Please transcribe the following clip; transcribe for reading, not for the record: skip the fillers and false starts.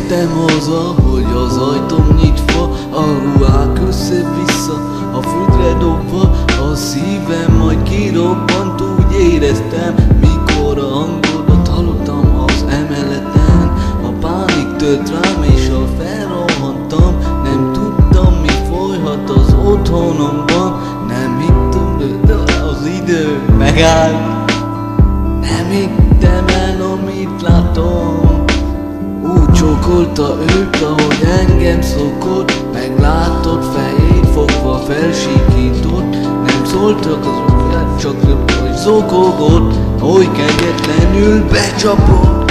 Értem haza, hogy az ajtóm nyitva, a ruhák össze-vissza, a földre dobva, a szívem majd kirobbant, úgy éreztem, mikor a hangodat hallottam az emeleten. A pánik tört rám és felrohantam, nem tudtam, mi folyhat az otthonomban, nem hittem, de az idő megállt. Nem hittem el, amit látom. Úgy csókolta őt, ahogy engem szokott, meglátott, fejét fogva felsikított. Nem szóltak az ötlet, csak hogy zokogott, oly kegyetlenül becsapott.